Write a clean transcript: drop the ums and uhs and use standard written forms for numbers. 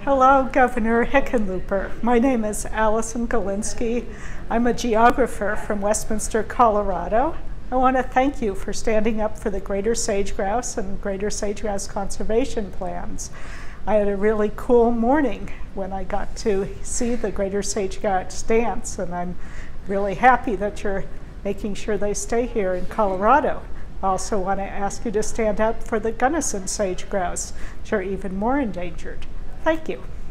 Hello, Governor Hickenlooper. My name is Alison Gallensky. I'm a geographer from Westminster, Colorado. I want to thank you for standing up for the greater sage-grouse and greater sage-grouse conservation plans. I had a really cool morning when I got to see the greater sage-grouse dance, and I'm really happy that you're making sure they stay here in Colorado. I also want to ask you to stand up for the Gunnison sage-grouse, which are even more endangered. Thank you.